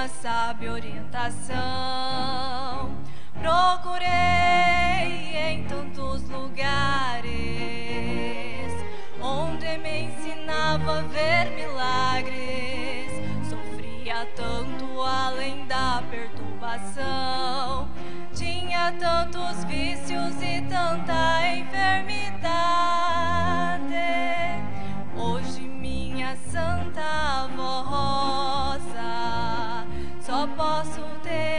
nenhuma sábia orientação. Procurei em tantos lugares onde me ensinava a ver milagres. Sofria tanto além da perturbação, tinha tantos vícios e tanta enfermidade. Hoje minha santa voz, só posso te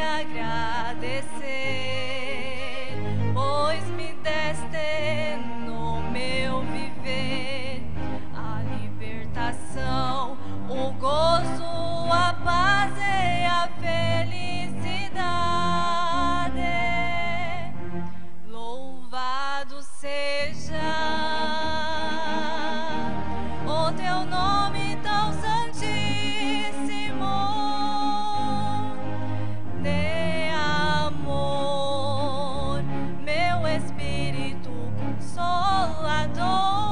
agradecer, pois me deste no meu viver a libertação, o gozo, a paz e a felicidade. Louvado seja o teu nome tão santíssimo, de amor, meu Espírito Consolador.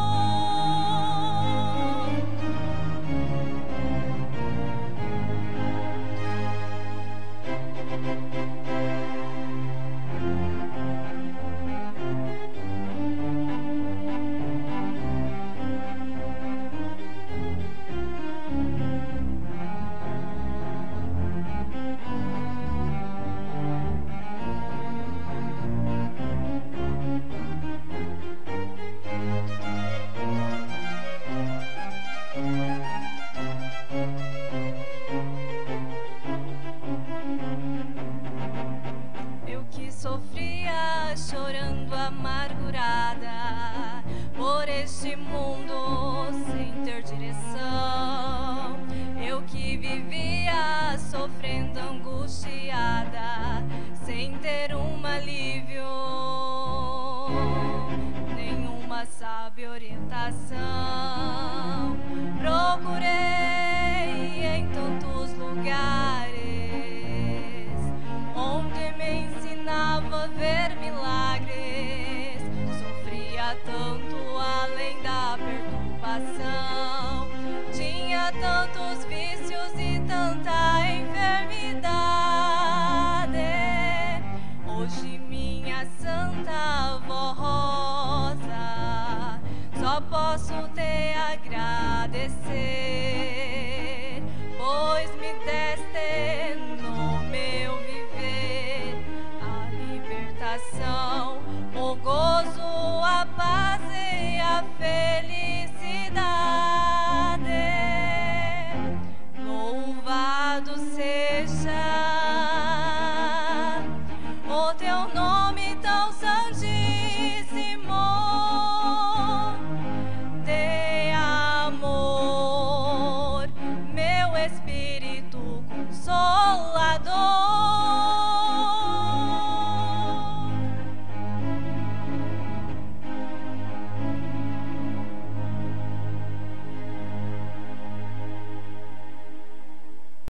Sofria chorando amargurada por este mundo sem ter direção. Eu que vivia sofrendo angustiada sem ter um alívio, nenhuma sábia orientação. Procurei em tantos lugares onde me ensinava a ver milagres. Sofria tanto além da perturbação, tinha tantos vícios